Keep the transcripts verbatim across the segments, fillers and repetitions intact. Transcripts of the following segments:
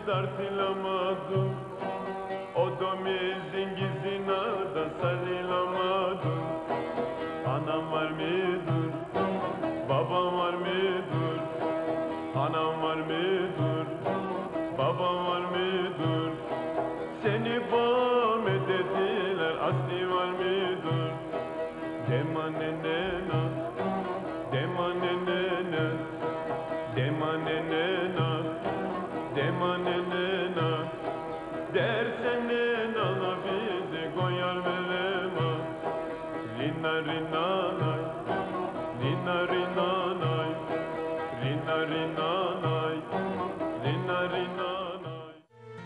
tartılamadım. Odamızın gizine da sarılamadım. Anam var mıdır? Babam var mıdır? Anam var mıdır? Babam var mıdır? Seni bam dediler, asli var mıdır? Demane nena, demane nena, demane nena, demane nena. Dersen nena bizi koyar velema. Lina rina nay, lina rina nay, lina rina nay, lina rina nay.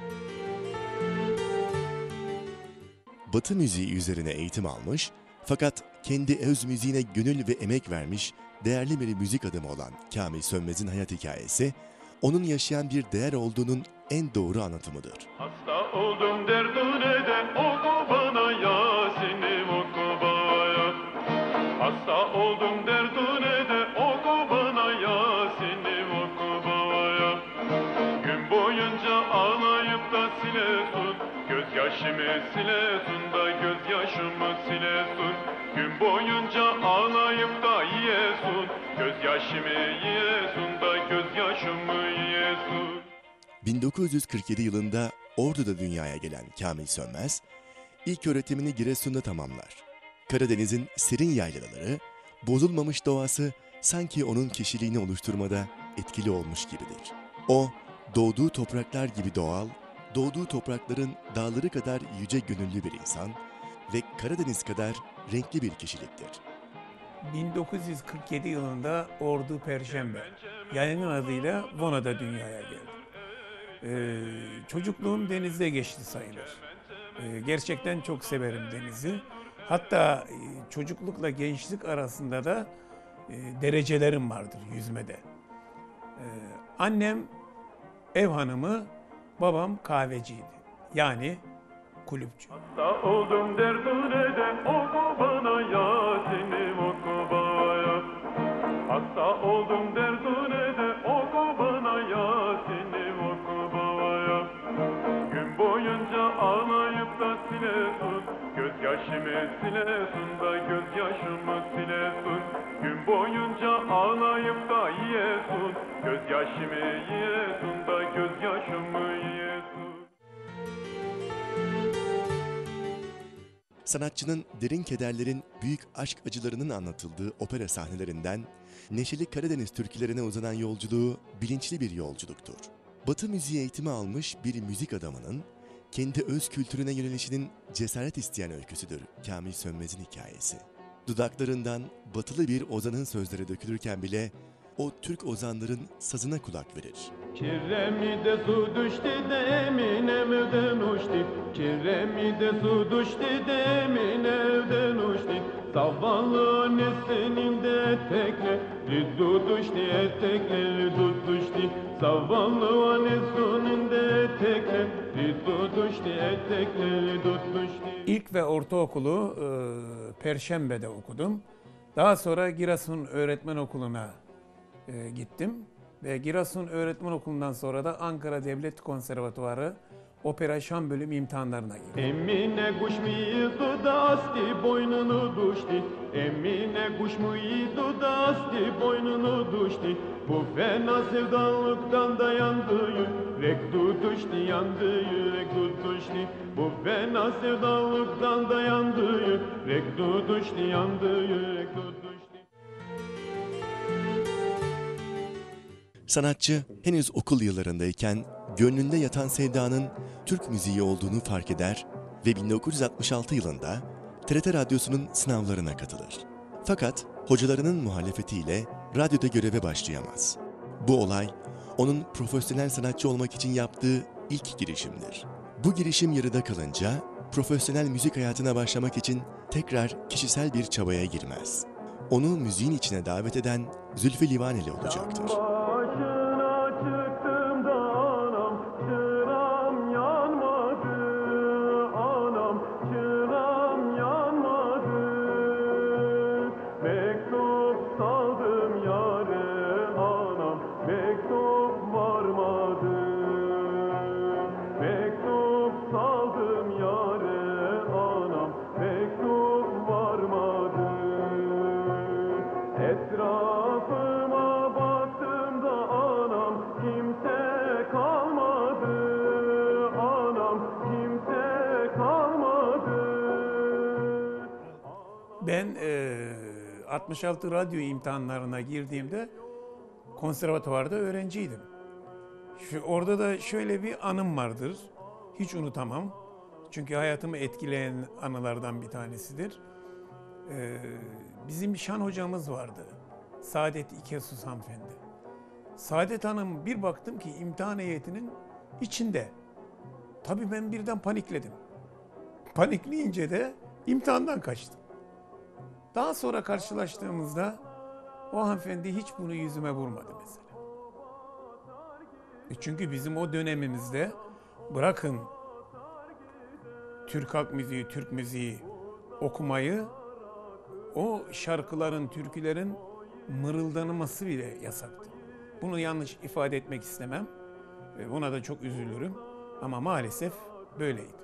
Batı müziği üzerine eğitim almış fakat kendi öz müziğine gönül ve emek vermiş değerli bir müzik adamı olan Kamil Sönmez'in hayat hikayesi, onun yaşayan bir değer olduğunun en doğru anlatımıdır. Hasta oldum derdine de oku bana Yasin'im oku bana. Hasta oldum derdine de oku bana Yasin'im oku bana. Gün boyunca ağlayıp da silesun, gözyaşımı silesun da gözyaşımı silesun. Gün boyunca ağlayıp da yiyesun, gözyaşımı yiyesun da gözyaşımı yiyesun. bin dokuz yüz kırk yedi yılında Ordu'da dünyaya gelen Kamil Sönmez, ilk öğretimini Giresun'da tamamlar. Karadeniz'in serin yaylaları, bozulmamış doğası sanki onun kişiliğini oluşturmada etkili olmuş gibidir. O, doğduğu topraklar gibi doğal, doğduğu toprakların dağları kadar yüce gönüllü bir insan ve Karadeniz kadar renkli bir kişiliktir. bin dokuz yüz kırk yedi yılında Ordu Perşembe, yaygın adıyla Vona'da dünyaya geldi. Ee, çocukluğum denizde geçti sayılır. Ee, gerçekten çok severim denizi. Hatta e, çocuklukla gençlik arasında da e, derecelerim vardır yüzmede. Ee, annem ev hanımı, babam kahveciydi. Yani kulüpçü. Hasta oldum derdine de oku bana Yasin'im oku bana. Hasta oldum derdine de oku bana Yasin'im oku bana. Gün boyunca ağlayıp da silesun, gözyaşımı silesun da gözyaşımı silesun. Gün boyunca ağlayıp da yiyesun, gözyaşımı yiyesun da gözyaşımı yiyesun. Sanatçının derin kederlerin, büyük aşk acılarının anlatıldığı opera sahnelerinden neşeli Karadeniz türkülerine uzanan yolculuğu bilinçli bir yolculuktur. Batı müziği eğitimi almış bir müzik adamının kendi öz kültürüne yönelişinin cesaret isteyen öyküsüdür Kamil Sönmez'in hikayesi. Dudaklarından batılı bir ozanın sözleri dökülürken bile o Türk ozanların sazına kulak verir. Kiremide su düştü de Eminem evden uçtu. Kiremide su düştü de Eminem evden uçtu. Zavallı annesinin de etekleri tutuştu, etekleri tutuştu. Zavallı annesinin de etekleri tutuştu, etekleri tutuştu. İlk ve ortaokulu e, Perşembe'de okudum. Daha sonra Giresun Öğretmen Okulu'na e, gittim. Ve Giresun Öğretmen Okulu'ndan sonra da Ankara Devlet Konservatuvarı Opera Şan Bölüm imtihanlarına girdim. Emine kuş muydu da astı boynunu düştü. Emine kuş muydu da astı boynunu düştü. Bu fena sevdalıktan da yandı yürek tutuştu, yandı yürek tutuştu. Bu fena sevdalıktan da yandı yürek tutuştu, yandı yürek tutuştu. Sanatçı henüz okul yıllarındayken gönlünde yatan sevdanın Türk müziği olduğunu fark eder ve bin dokuz yüz altmış altı yılında T R T Radyosu'nun sınavlarına katılır. Fakat hocalarının muhalefetiyle radyoda göreve başlayamaz. Bu olay onun profesyonel sanatçı olmak için yaptığı ilk girişimdir. Bu girişim yarıda kalınca profesyonel müzik hayatına başlamak için tekrar kişisel bir çabaya girmez. Onu müziğin içine davet eden Zülfü Livaneli olacaktır. Ben e, altmış altı radyo imtihanlarına girdiğimde konservatuvarda öğrenciydim. Şu, orada da şöyle bir anım vardır. Hiç unutamam. Çünkü hayatımı etkileyen anılardan bir tanesidir. Ee, bizim şan hocamız vardı. Saadet İkesus hanımefendi. Saadet Hanım bir baktım ki imtihan heyetinin içinde. Tabii ben birden panikledim. Panikleyince de imtihandan kaçtım. Daha sonra karşılaştığımızda o hanımefendi hiç bunu yüzüme vurmadı mesela. E çünkü bizim o dönemimizde bırakın Türk halk müziği, Türk müziği okumayı, o şarkıların, türkülerin mırıldanması bile yasaktı. Bunu yanlış ifade etmek istemem. Buna da çok üzülürüm. Ama maalesef böyleydi.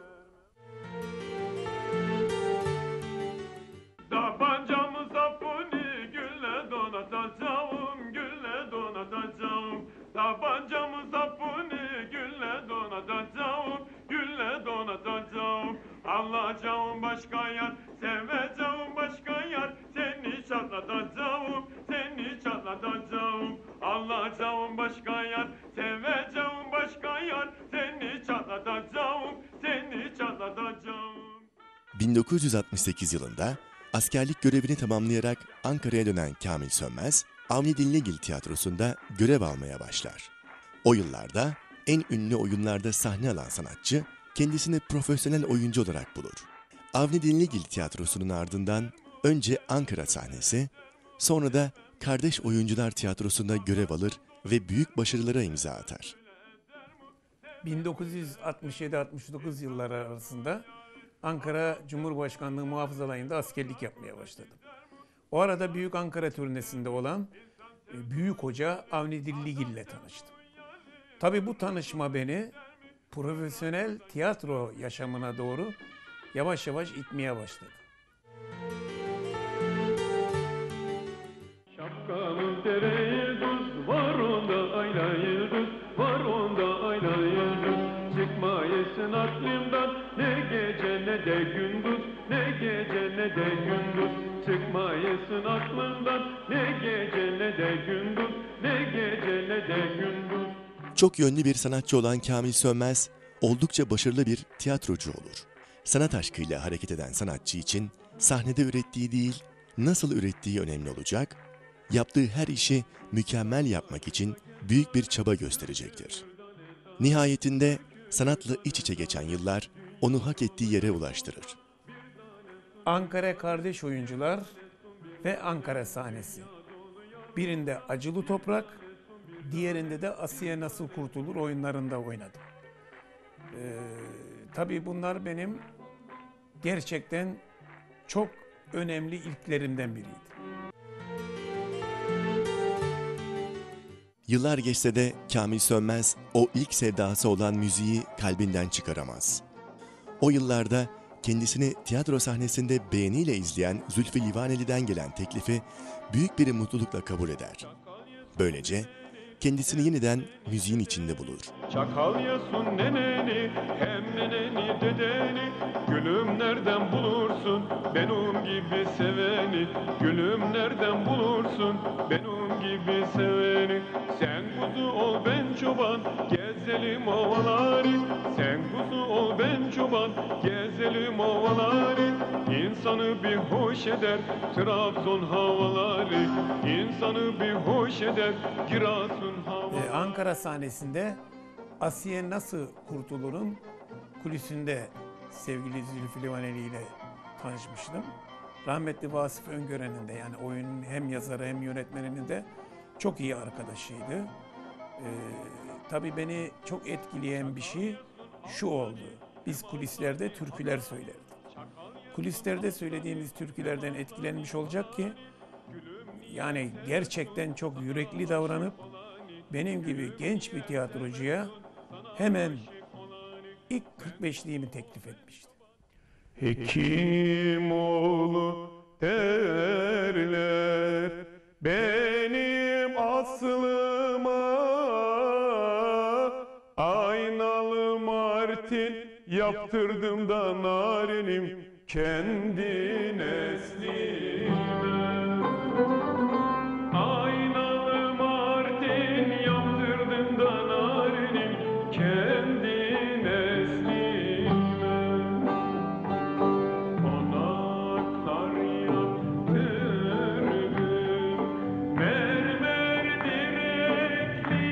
Tabancamı sapuni gülle donatacağım, gülle donatacağım. Tabancamı sapuni gülle donatacağım, gülle donatacağım. Alacağım başka yer, seveceğim başka yer. Seni çatlatacağım, seni çatlatacağım. Alacağım başka yer, seveceğim başka yer. Seni çatlatacağım, seni çatlatacağım. bin dokuz yüz altmış sekiz yılında askerlik görevini tamamlayarak Ankara'ya dönen Kamil Sönmez, Avni Dinligil Tiyatrosu'nda görev almaya başlar. O yıllarda en ünlü oyunlarda sahne alan sanatçı, kendisini profesyonel oyuncu olarak bulur. Avni Dinligil Tiyatrosu'nun ardından önce Ankara sahnesi, sonra da Kardeş Oyuncular Tiyatrosu'nda görev alır ve büyük başarılara imza atar. bin dokuz yüz altmış yedi altmış dokuz yılları arasında Ankara Cumhurbaşkanlığı Muhafız Alayı'nda askerlik yapmaya başladım. O arada Büyük Ankara turnesinde olan Büyük Hoca Avni Dinligil ile tanıştım. Tabii bu tanışma beni profesyonel tiyatro yaşamına doğru yavaş yavaş itmeye başladı. Şapkamın tereyi tuz, var onda ayla yıldız, var onda ayla yıldız. Çıkmayısın aklımdan ne gece ne de gündüz, ne gece ne de gündüz. Çıkmayısın aklımdan ne gece ne de gündüz, ne gece ne de gündüz. Çok yönlü bir sanatçı olan Kamil Sönmez, oldukça başarılı bir tiyatrocu olur. Sanat aşkıyla hareket eden sanatçı için sahnede ürettiği değil, nasıl ürettiği önemli olacak, yaptığı her işi mükemmel yapmak için büyük bir çaba gösterecektir. Nihayetinde sanatla iç içe geçen yıllar onu hak ettiği yere ulaştırır. Ankara Kardeş Oyuncular ve Ankara sahnesi. Birinde Acılı Toprak, diğerinde de Asiye Nasıl Kurtulur oyunlarında oynadım. Ee, tabii bunlar benim gerçekten çok önemli ilklerimden biriydi. Yıllar geçse de Kamil Sönmez o ilk sevdası olan müziği kalbinden çıkaramaz. O yıllarda kendisini tiyatro sahnesinde beğeniyle izleyen Zülfü Livaneli'den gelen teklifi büyük bir mutlulukla kabul eder. Böylece kendisini yeniden müziğin içinde bulur. Çakal yasun neneni, hem neneni dedeni. Gülüm nereden bulursun benim gibi seveni? Gülüm nereden bulursun benim gibi seveni? Sen kuzu ol ben çoban, gezelim ovaları. Sen kuzu ol ben çoban, gezelim ovaları. İnsanı bir hoş eder Trabzon havaları. İnsanı bir hoş eder Giresun havaları. Ee, Ankara sahnesinde Asiye Nasıl Kurtulur'un kulüsünde sevgili Zülfü Livaneli ile tanışmıştım. Rahmetli Vasıf Öngören'in de, yani oyunun hem yazarı hem yönetmeninin de çok iyi arkadaşıydı. Ee, tabii beni çok etkileyen bir şey şu oldu. Biz kulislerde türküler söylerdik. Kulislerde söylediğimiz türkülerden etkilenmiş olacak ki, yani gerçekten çok yürekli davranıp benim gibi genç bir tiyatrocuya hemen ilk kırk beşliğimi teklif etmişti. Hekimoğlu derler benim aslıma, aynalı martin yaptırdım da narinim kendi neslime. Aynalı martin yaptırdım da narinim kendi neslime. Konaklar yaptırdım mermer direkli,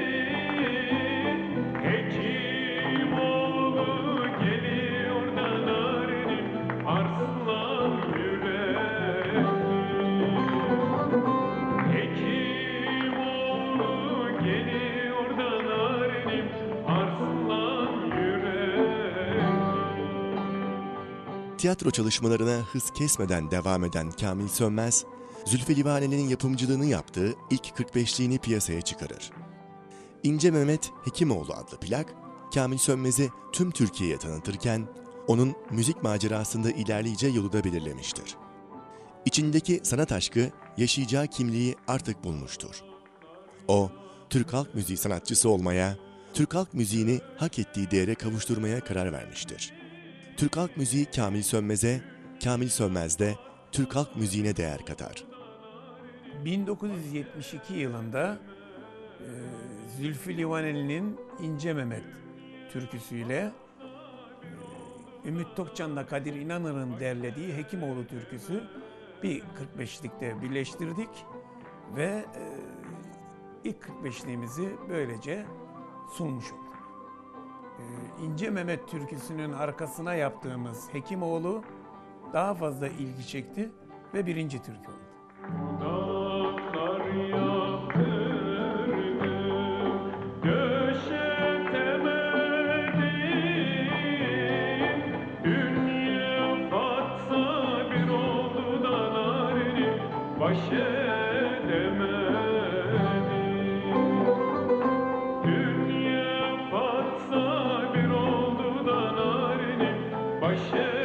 Hekimoğlu geliyor da narinim arslan yürekli. Hekimoğlu geliyor da narinim arslan yürekli. Tiyatro çalışmalarına hız kesmeden devam eden Kamil Sönmez, Zülfü Livaneli'nin yapımcılığını yaptığı ilk kırk beşliğini piyasaya çıkarır. İnce Mehmet Hekimoğlu adlı plak, Kamil Sönmez'i tüm Türkiye'ye tanıtırken, onun müzik macerasında ilerleyeceği yolu da belirlemiştir. İçindeki sanat aşkı, yaşayacağı kimliği artık bulmuştur. O, Türk halk müziği sanatçısı olmaya, Türk halk müziğini hak ettiği değere kavuşturmaya karar vermiştir. Türk halk müziği Kamil Sönmez'e, Kamil Sönmez de Türk halk müziğine değer katar. bin dokuz yüz yetmiş iki yılında e, Zülfü Livaneli'nin İnce Mehmet türküsüyle e, Ümit Tokcan'la Kadir İnanır'ın derlediği Hekimoğlu türküsü bir kırk beşlikte birleştirdik ve e, ilk kırk beşliğimizi böylece sunmuş olduk. E, İnce Mehmet türküsünün arkasına yaptığımız Hekimoğlu daha fazla ilgi çekti ve birinci türkü oldu. Dağlar yaptırdım, döşetemedim. Dünya batsa bir oldu da narinim baş edemedim. Dünya batsa bir oldu da narinim baş edemedim.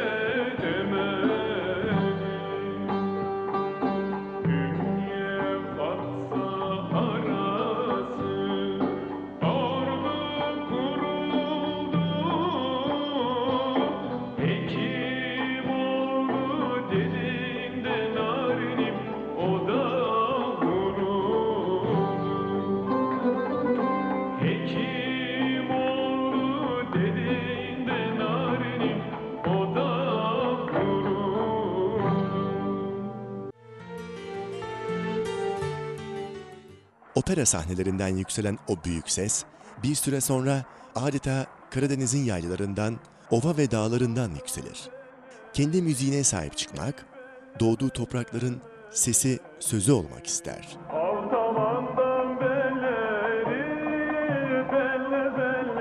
Opera sahnelerinden yükselen o büyük ses, bir süre sonra adeta Karadeniz'in yaylalarından, ova ve dağlarından yükselir. Kendi müziğine sahip çıkmak, doğduğu toprakların sesi, sözü olmak ister. Altavandan belleri, belle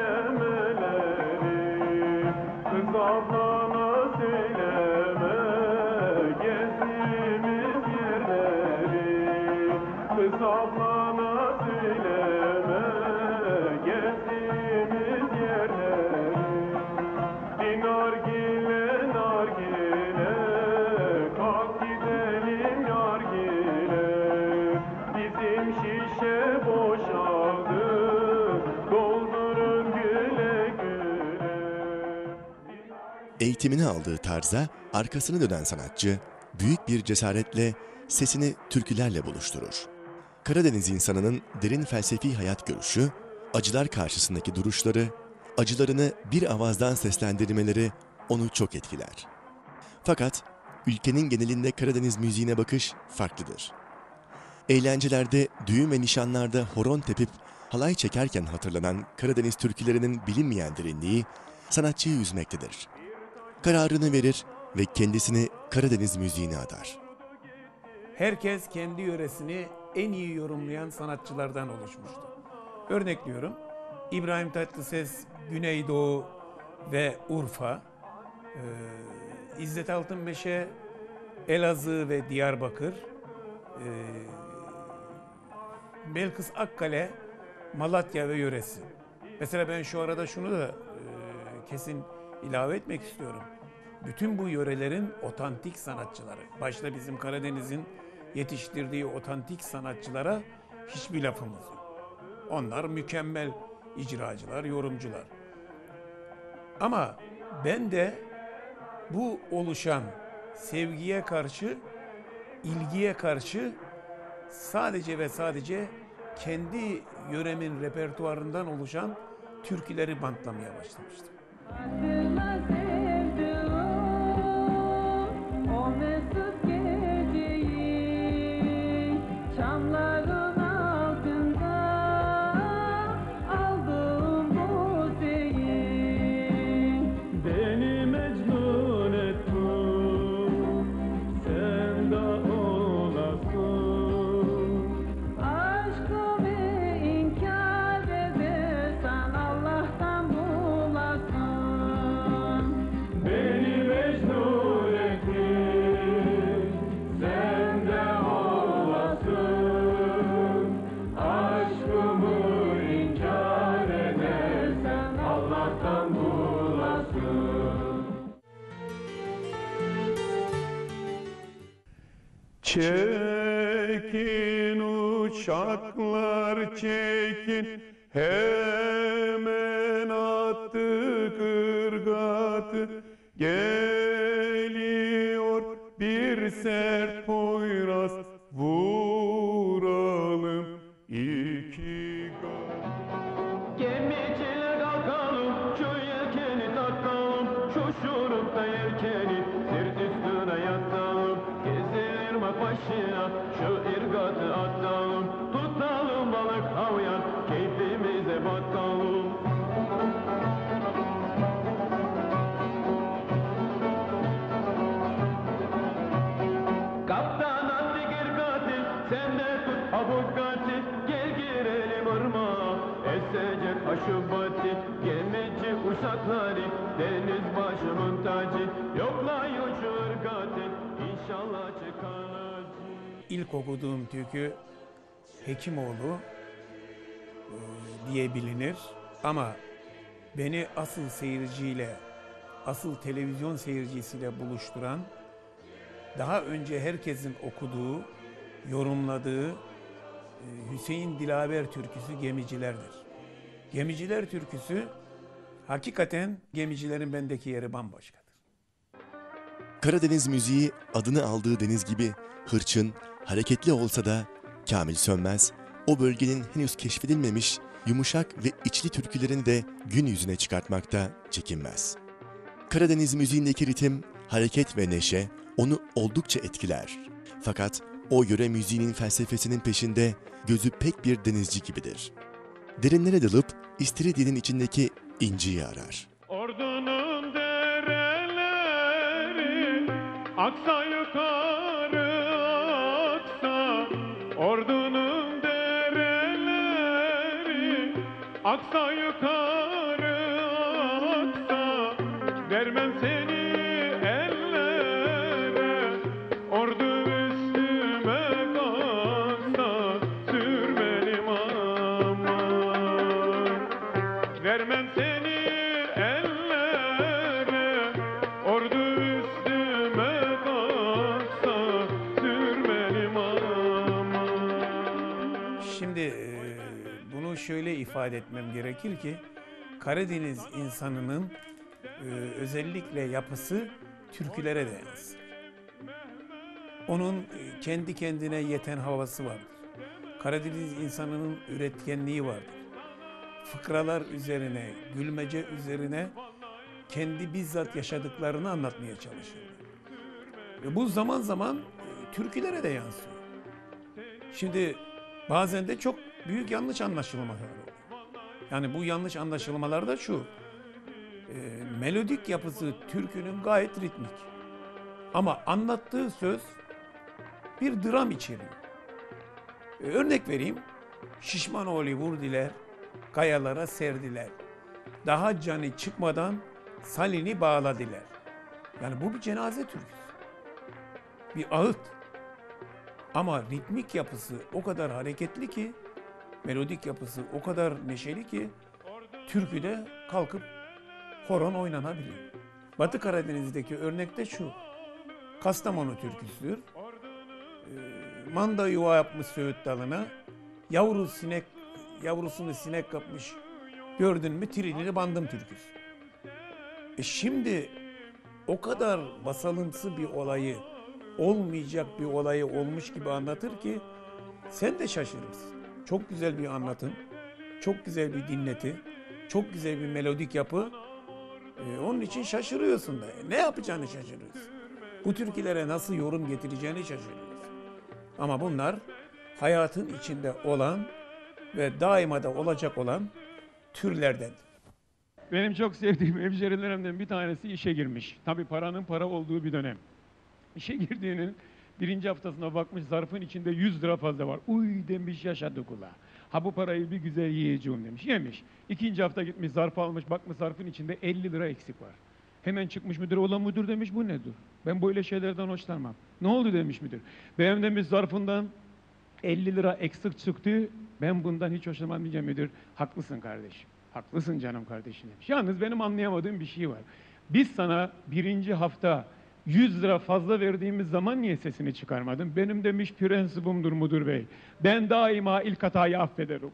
bellemeleri, kız ablana söyleme, gezdiğimiz yerleri, kız ablana söyleme, gezdiğimiz yerleri, dinargile nargile, kalk gidelim yargile, bizim şişe boşaldı, doldurun güle güle. Eğitimini aldığı tarza arkasını dönen sanatçı, büyük bir cesaretle sesini türkülerle buluşturur. Karadeniz insanının derin felsefi hayat görüşü, acılar karşısındaki duruşları, acılarını bir avazdan seslendirmeleri onu çok etkiler. Fakat ülkenin genelinde Karadeniz müziğine bakış farklıdır. Eğlencelerde, düğün ve nişanlarda horon tepip halay çekerken hatırlanan Karadeniz türkülerinin bilinmeyen derinliği sanatçıyı üzmektedir. Kararını verir ve kendisini Karadeniz müziğine adar. Herkes kendi yöresini en iyi yorumlayan sanatçılardan oluşmuştu. Örnekliyorum, İbrahim Tatlıses, Güneydoğu ve Urfa, ee, İzzet Altınmeşe, Elazığ ve Diyarbakır, ee, Belkıs Akkale, Malatya ve yöresi. Mesela ben şu arada şunu da e, kesin ilave etmek istiyorum. Bütün bu yörelerin otantik sanatçıları, başta bizim Karadeniz'in yetiştirdiği otantik sanatçılara hiçbir lafımız yok. Onlar mükemmel icracılar, yorumcular. Ama ben de bu oluşan sevgiye karşı, ilgiye karşı sadece ve sadece kendi yöremin repertuarından oluşan türküleri bantlamaya başlamıştım. Hatırla sevduğum o mesut geceyi, çamların altında aldığım bu zeyi. Beni mecnun ettin, sen de olasın. Aşkımı inkar edersen Allah'tan bulasın. Beni mecnun ettin, sen de olasın. Aşkımı inkar edersen Allah'tan bulasın. Çekin uçaklar çekin, hemen attı kırgatı. Geliyor bir sert poyraz, vuralım iki gat. Gemiciler kalkalım, şu yelkeni takalım, şu şurupta yelkeni sırt üstüne yatalım. Gezilir bak başına, şu ırgatı atalım, tutalım balık havyan, keyfimize bakalım. Kaptan attı girgati, sen de tut abukati. Gel girelim ırmağa, esecek aşubati. Gemici uşakları, deniz başımın tacı. Yoklayın şu ırgati, inşallah çıkar. İlk okuduğum türkü Hekimoğlu e, diye bilinir. Ama beni asıl seyirciyle, asıl televizyon seyircisiyle buluşturan, daha önce herkesin okuduğu, yorumladığı e, Hüseyin Dilaver türküsü Gemiciler'dir. Gemiciler türküsü hakikaten gemicilerin bendeki yeri bambaşkadır. Karadeniz müziği adını aldığı deniz gibi hırçın, hareketli olsa da Kamil Sönmez, o bölgenin henüz keşfedilmemiş yumuşak ve içli türkülerini de gün yüzüne çıkartmakta çekinmez. Karadeniz müziğindeki ritim, hareket ve neşe onu oldukça etkiler. Fakat o yöre müziğinin felsefesinin peşinde gözü pek bir denizci gibidir. Derinlere dalıp İstiridye'nin içindeki inciyi arar. Ordunun dereleri aksa yukarı aksa. Ordunun dereleri aksa yukarı aksa. Vermem seni ellere, ordu üstüme kalksa, sürmelim aman. Vermem seni ellere, ordu üstüme kalksa, sürmelim aman. Şimdi e, bunu şöyle ifade etmem gerekir ki Karadeniz insanının e, özellikle yapısı türkülere de yansır. Onun e, kendi kendine yeten havası vardır. Karadeniz insanının üretkenliği vardır. Fıkralar üzerine, gülmece üzerine kendi bizzat yaşadıklarını anlatmaya çalışırlar. Ve bu zaman zaman e, türkülere de yansıyor. Şimdi bazen de çok büyük yanlış anlaşılmalar oluyor. Yani bu yanlış anlaşılmalar da şu: e, melodik yapısı türkünün gayet ritmik. Ama anlattığı söz bir dram içeriyor. E, örnek vereyim. Şişmanoğlu vurdiler, kayalara serdiler. Daha canı çıkmadan salini bağladılar. Yani bu bir cenaze türküsü. Bir ağıt. Ama ritmik yapısı o kadar hareketli ki, melodik yapısı o kadar neşeli ki türküde kalkıp horon oynanabiliyor. Batı Karadeniz'deki örnek de şu: Kastamonu türküsüdür. Ee, manda yuva yapmış söğüt dalına, yavru sinek, yavrusunu sinek kapmış, gördün mü trilini bandım türküsü. E şimdi o kadar basalımsı bir olayı, olmayacak bir olayı olmuş gibi anlatır ki sen de şaşırırsın. Çok güzel bir anlatım, çok güzel bir dinleti, çok güzel bir melodik yapı. Ee, onun için şaşırıyorsun da. Ne yapacağını şaşırıyorsun. Bu türkülere nasıl yorum getireceğini şaşırıyorsun. Ama bunlar hayatın içinde olan ve daima da olacak olan türlerden. Benim çok sevdiğim hemşerilerimden bir tanesi işe girmiş. Tabii paranın para olduğu bir dönem. İşe girdiğinin birinci haftasına bakmış, zarfın içinde yüz lira fazla var. Uy demiş, yaşadı kula. Ha bu parayı bir güzel yiyeceğim demiş. Yemiş. İkinci hafta gitmiş, zarf almış, bakmış zarfın içinde elli lira eksik var. Hemen çıkmış müdüre, olan müdür demiş, bu nedir? Ben böyle şeylerden hoşlanmam. Ne oldu demiş müdür. Benim demiş zarfından elli lira eksik çıktı. Ben bundan hiç hoşlanmam diyeceğim müdür. Haklısın kardeşim. Haklısın canım kardeşim demiş. Yalnız benim anlayamadığım bir şey var. Biz sana birinci hafta yüz lira fazla verdiğimiz zaman niye sesini çıkarmadın? Benim demiş prensibimdir müdür bey. Ben daima ilk hatayı affederim.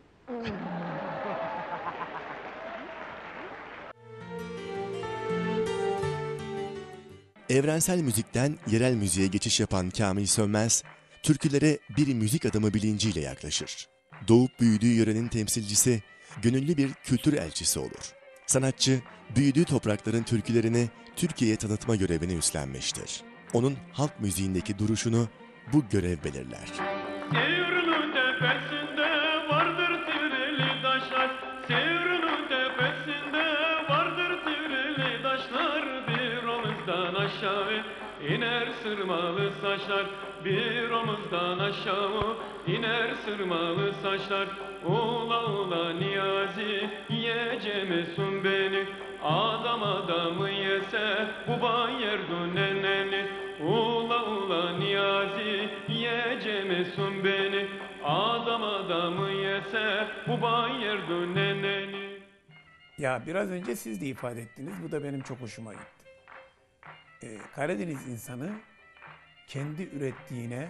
Evrensel müzikten yerel müziğe geçiş yapan Kamil Sönmez, türkülere bir müzik adamı bilinciyle yaklaşır. Doğup büyüdüğü yörenin temsilcisi, gönüllü bir kültür elçisi olur. Sanatçı, büyüdüğü toprakların türkülerini Türkiye'ye tanıtma görevini üstlenmiştir. Onun halk müziğindeki duruşunu bu görev belirler. Sevrinin tepesinde vardır tivrili taşlar, Sevrinin tepesinde vardır tivrili taşlar, bir omuzdan aşağı iner sırmalı saçlar, bir omuzdan aşağı iner sırmalı saçlar. Ula ula Niyazi yecemesun beni, adam adamı yese bu yerdu neneni. Ula ula Niyazi yecemesun beni, adam adamı yese bu yerdu neneni. Ya biraz önce siz de ifade ettiniz. Bu da benim çok hoşuma gitti. Ee, Karadeniz insanı kendi ürettiğine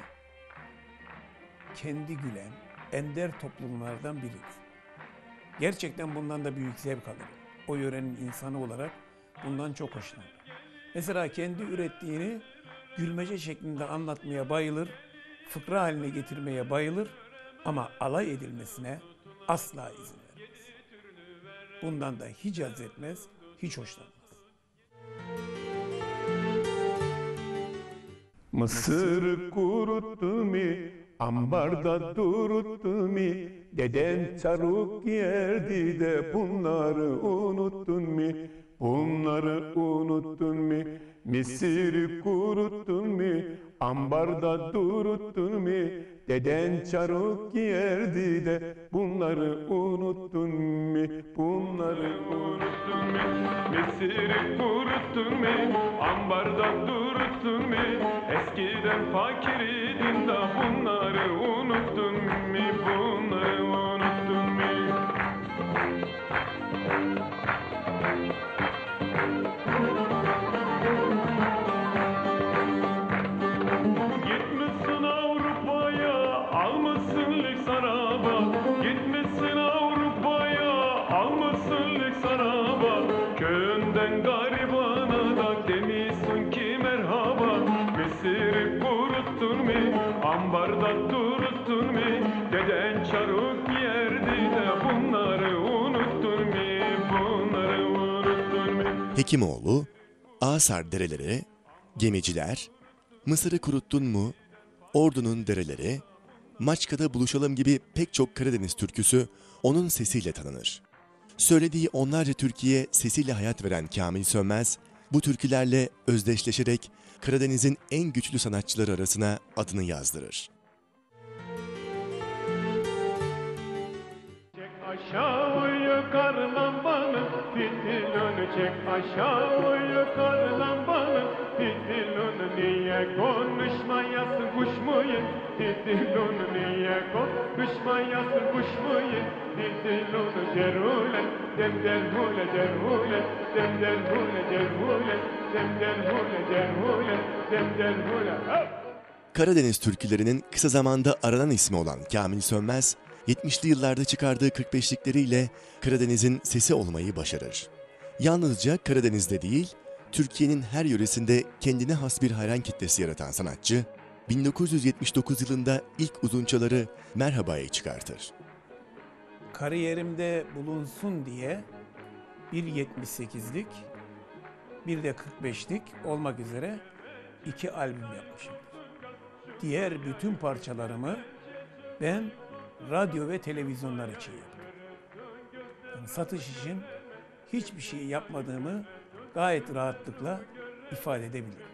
kendi gülen ender toplumlardan biridir. Gerçekten bundan da büyük zevk alır. O yörenin insanı olarak bundan çok hoşlanır. Mesela kendi ürettiğini gülmece şeklinde anlatmaya bayılır, fıkra haline getirmeye bayılır ama alay edilmesine asla izin vermez. Bundan da hiç haz etmez, hiç hoşlanmaz. Mısır kuruttu mi, ambarda duruttu mi, deden çaruk yerdi de bunları unuttun mi, bunları unuttun mi, Mısır kuruttun mi, ambarda duruttun mi, deden çaruk yerdi de bunları unuttun mi, bunları unuttun mi, Mısır kuruttun mi, ambarda duruttun mi, eskiden fakiriydin da bunları unuttun mi, bunları unuttun mu? Gitmişsin Avrupa'ya, almışsın lüks araba, gitmişsin Avrupa'ya, almışsın lüks araba, köyünden garibana da demişsin ki merhaba. Mısır'ı kuruttun mu, ambarda duruttun mu, deden çaruk yerdi de bunları unuttun mu, bunları unuttun mu? Hekimoğlu, Asar dereleri, Gemiciler, Mısır'ı kuruttun mu, Ordu'nun dereleri, Maçka'da buluşalım gibi pek çok Karadeniz türküsü onun sesiyle tanınır. Söylediği onlarca türküye sesiyle hayat veren Kamil Sönmez, bu türkülerle özdeşleşerek Karadeniz'in en güçlü sanatçıları arasına adını yazdırır. Çek aşağı yukarı lambanı, fitilini çek aşağı yukarı lambanı, fitilini niye konuşmayasın kuş muyum, fitilini niye konuşmayasın kuş muyum, fitilini derhule, dem derhule derhule, dem derhule derhule, dem derhule derhule, dem derhule hop! Karadeniz türkülerinin kısa zamanda aranan ismi olan Kamil Sönmez, yetmişli yıllarda çıkardığı kırk beşlikleriyle Karadeniz'in sesi olmayı başarır. Yalnızca Karadeniz'de değil, Türkiye'nin her yöresinde kendine has bir hayran kitlesi yaratan sanatçı, bin dokuz yüz yetmiş dokuz yılında ilk uzunçaları Merhaba'yı çıkartır. Kariyerimde bulunsun diye bir yetmiş sekizlik, bir de kırk beşlik olmak üzere iki albüm yapmışımdır. Diğer bütün parçalarımı ben radyo ve televizyonlar için yaptım. Yani satış için hiçbir şey yapmadığımı gayet rahatlıkla ifade edebilirim.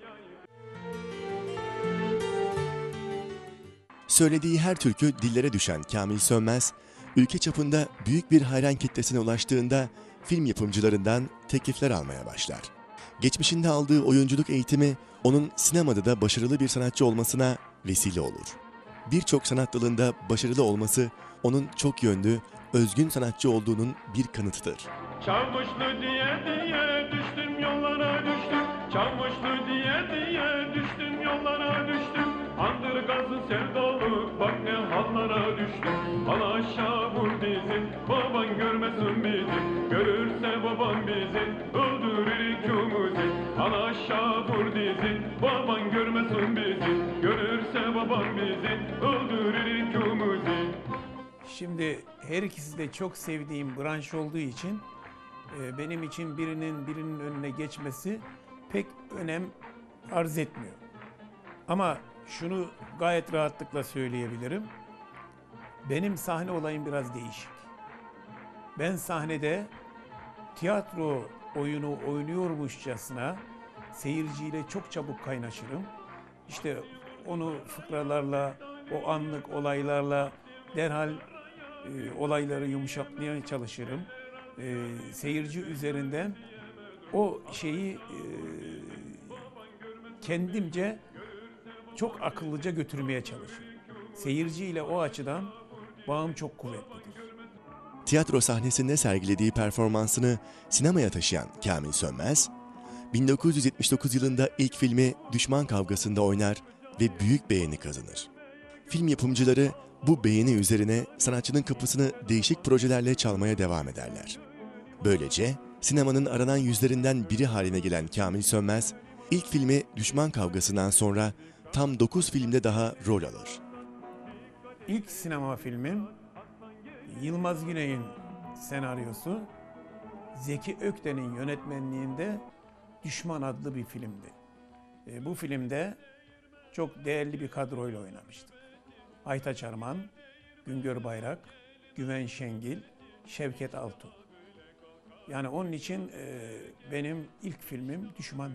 Söylediği her türkü dillere düşen Kamil Sönmez, ülke çapında büyük bir hayran kitlesine ulaştığında film yapımcılarından teklifler almaya başlar. Geçmişinde aldığı oyunculuk eğitimi onun sinemada da başarılı bir sanatçı olmasına vesile olur. Birçok sanat dalında başarılı olması onun çok yönlü, özgün sanatçı olduğunun bir kanıtıdır. Çavuşlu diye diye düştüm yollara düştüm. Çavuşlu diye diye düştüm yollara düştüm. Andır gazı sevdalık bak ne hallara düştüm. Bana aşağı vur dizin baban görmesin bizi. Görürse baban bizi öldürür ikimizi. Bana aşağı vur dizin baban görmesin bizi. Görürse baban bizi öldürür ikimizi. Şimdi her ikisi de çok sevdiğim branş olduğu için e, benim için birinin birinin önüne geçmesi pek önem arz etmiyor. Ama şunu gayet rahatlıkla söyleyebilirim. Benim sahne olayım biraz değişik. Ben sahnede tiyatro oyunu oynuyormuşçasına seyirciyle çok çabuk kaynaşırım. İşte onu fıkralarla, o anlık olaylarla derhal e, olayları yumuşatmaya çalışırım. E, seyirci üzerinden o şeyi e, kendimce çok akıllıca götürmeye çalışırım. Seyirciyle o açıdan bağım çok kuvvetlidir. Tiyatro sahnesinde sergilediği performansını sinemaya taşıyan Kamil Sönmez, bin dokuz yüz yetmiş dokuz yılında ilk filmi Düşman Kavgası'nda oynar ve büyük beğeni kazanır. Film yapımcıları bu beğeni üzerine sanatçının kapısını değişik projelerle çalmaya devam ederler. Böylece sinemanın aranan yüzlerinden biri haline gelen Kamil Sönmez, ilk filmi Düşman Kavgası'ndan sonra tam dokuz filmde daha rol alır. İlk sinema filmim Yılmaz Güney'in senaryosu, Zeki Ökten'in yönetmenliğinde Düşman adlı bir filmdi. E, bu filmde çok değerli bir kadroyla oynamıştık. Aytaç Arman, Güngör Bayrak, Güven Şengil, Şevket Altuğ. Yani onun için e, benim ilk filmim Düşman.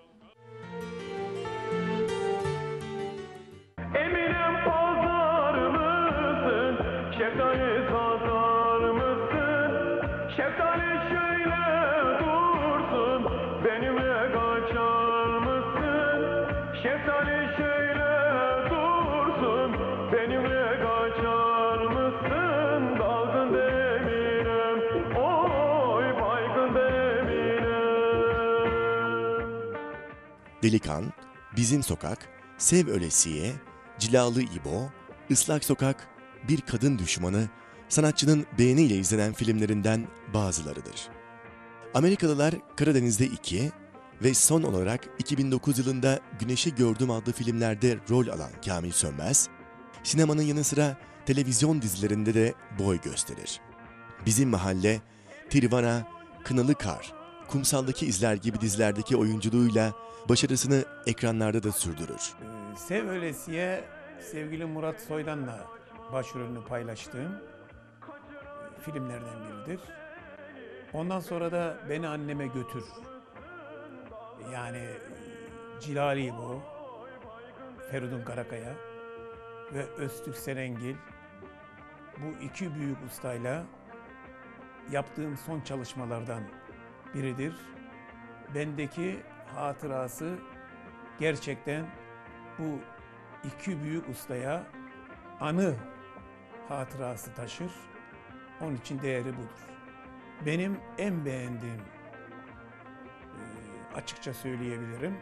Eminem pazar mısın? Şeftali sazar mısın? Şeftali şöyle dursun, benimle kaçar mısın? Şeftali şöyle dursun, benimle kaçar mısın? Dalgın Eminem, oy baygın Eminem. Delikan, Bizim Sokak, Sev Ölesiye, Cilalı İbo, Islak Sokak, Bir Kadın Düşmanı, sanatçının beğeniyle izlenen filmlerinden bazılarıdır. Amerikalılar Karadeniz'de iki ve son olarak iki bin dokuz yılında Güneşi Gördüm adlı filmlerde rol alan Kamil Sönmez, sinemanın yanı sıra televizyon dizilerinde de boy gösterir. Bizim Mahalle, Trivana, Kınalı Kar, Kumsal'daki İzler gibi dizilerdeki oyunculuğuyla başarısını ekranlarda da sürdürür. Ee, Sev Ölesiye sevgili Murat Soydan'la başrolünü paylaştığım e, filmlerden biridir. Ondan sonra da Beni Anneme Götür. Yani e, Cilali İbo, Feridun Karakaya ve Öztürk Serengil, bu iki büyük ustayla yaptığım son çalışmalardan biridir. Bendeki hatırası gerçekten bu iki büyük ustaya anı hatırası taşır. Onun için değeri budur. Benim en beğendiğim, e, açıkça söyleyebilirim,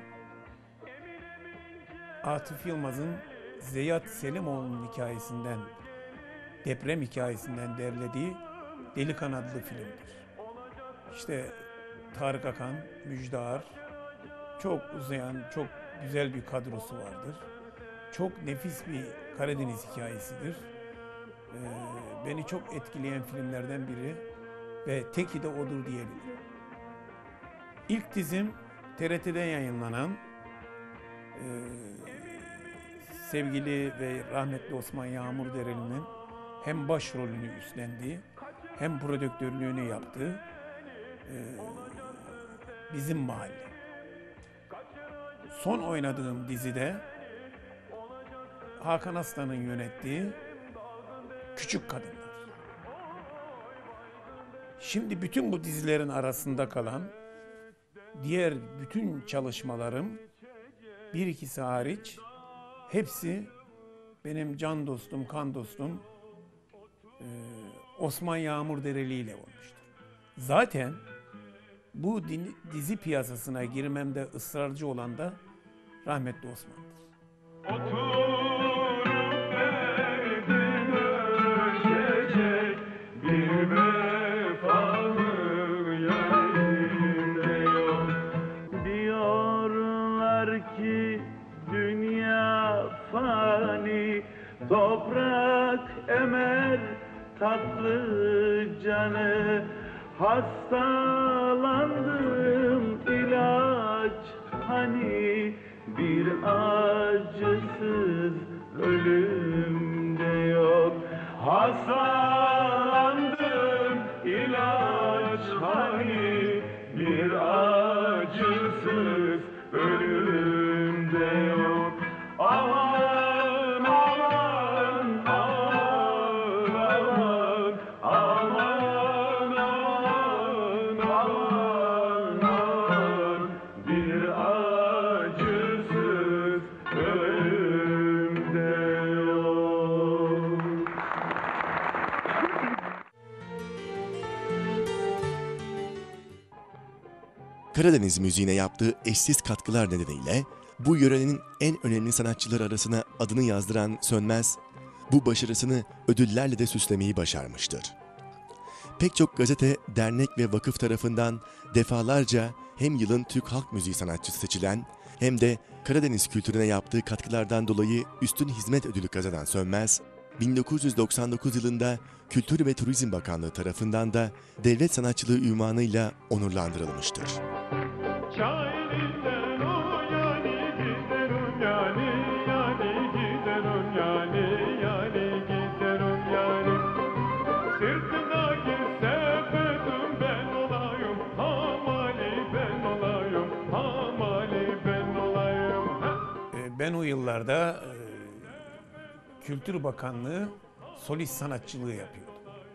Atıf Yılmaz'ın Zeyat Selimoğlu'nun hikayesinden, deprem hikayesinden derlediği Delikan adlı filmdir. İşte Tarık Akan, Müjdar, çok uzayan, çok güzel bir kadrosu vardır. Çok nefis bir Karadeniz hikayesidir. Ee, beni çok etkileyen filmlerden biri ve teki de odur diyebilirim. İlk dizim T R T'den yayınlanan e, sevgili ve rahmetli Osman Yağmurdereli'nin hem başrolünü üstlendiği hem prodüktörlüğünü yaptığı e, Bizim Mahalle. Son oynadığım dizide Hakan Aslan'ın yönettiği Küçük Kadınlar. Şimdi bütün bu dizilerin arasında kalan diğer bütün çalışmalarım, bir ikisi hariç, hepsi benim can dostum, kan dostum e, Osman Yağmurdereli ile olmuştur. Zaten bu dizi piyasasına girmemde ısrarcı olan da rahmetli Osman'dır. Oturup derdin ölçecek bir vefalı yerinde yok. Diyorlar ki dünya fani, toprak emer tatlı canı. Hastalandım, ilaç hani, bir acısız ölüm de yok. Hastalandım, ilaç hani, bir acısız ölüm de yok. Aman aman aman aman aman aman aman, bir acısız ölüm de yok. Karadeniz müziğine yaptığı eşsiz katkılar nedeniyle bu yörenin en önemli sanatçıları arasına adını yazdıran Sönmez, bu başarısını ödüllerle de süslemeyi başarmıştır. Pek çok gazete, dernek ve vakıf tarafından defalarca hem yılın Türk halk müziği sanatçısı seçilen hem de Karadeniz kültürüne yaptığı katkılardan dolayı üstün hizmet ödülü kazanan Sönmez, bin dokuz yüz doksan dokuz yılında Kültür ve Turizm Bakanlığı tarafından da devlet sanatçılığı ünvanıyla onurlandırılmıştır. Şairinden o yani giderim yani, yani giderim yani, yani giderim yani. Sırtına gir sepetim ben olayım, hamali ben olayım, hamali ben olayım. Ha? E, Ben o yıllarda e, Kültür Bakanlığı solist sanatçılığı yapıyordum.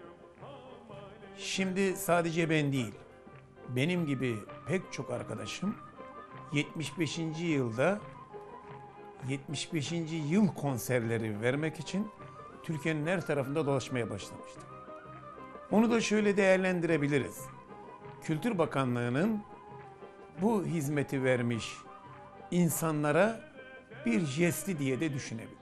Şimdi sadece ben değil, benim gibi pek çok arkadaşım yetmiş beşinci yılda yetmiş beşinci yıl konserleri vermek için Türkiye'nin her tarafında dolaşmaya başlamıştı. Onu da şöyle değerlendirebiliriz. Kültür Bakanlığı'nın bu hizmeti vermiş insanlara bir jesti diye de düşünebiliriz.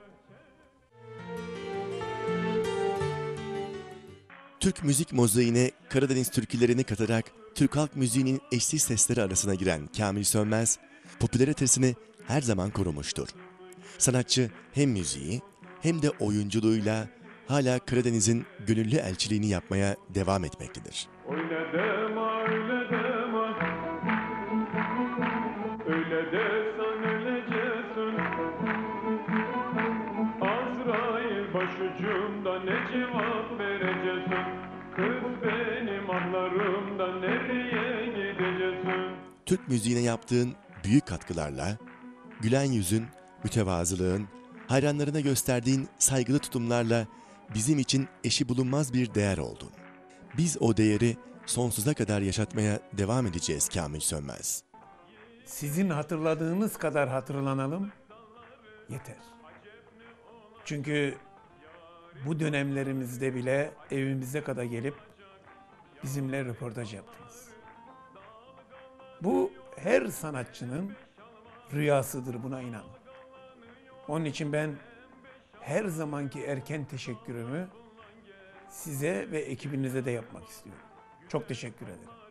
Türk müzik mozaiğine Karadeniz türkülerini katarak Türk halk müziğinin eşsiz sesleri arasına giren Kamil Sönmez, popülaritesini her zaman korumuştur. Sanatçı hem müziği hem de oyunculuğuyla hala Karadeniz'in gönüllü elçiliğini yapmaya devam etmektedir. Öyle deme, öyle deme, öyle desen öleceksin. Azrail başucumda ne cevap vereceksin? Kız benim anlarımda nereye gideceksin? Türk müziğine yaptığın büyük katkılarla, gülen yüzün, mütevazılığın, hayranlarına gösterdiğin saygılı tutumlarla bizim için eşi bulunmaz bir değer oldun. Biz o değeri sonsuza kadar yaşatmaya devam edeceğiz Kamil Sönmez. Sizin hatırladığınız kadar hatırlanalım yeter. Çünkü bu dönemlerimizde bile evimize kadar gelip bizimle röportaj yaptınız. Bu her sanatçının rüyasıdır, buna inanın. Onun için ben her zamanki erken teşekkürümü size ve ekibinize de yapmak istiyorum. Çok teşekkür ederim.